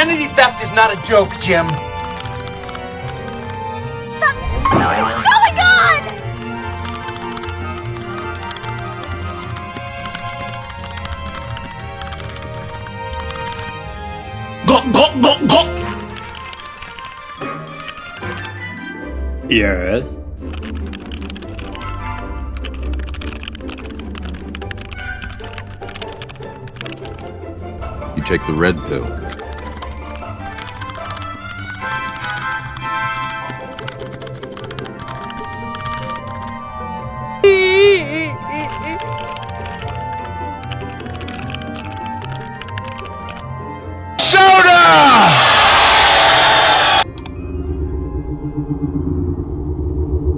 Identity theft is not a joke, Jim. What is going on? Go! Yes. You take the red pill.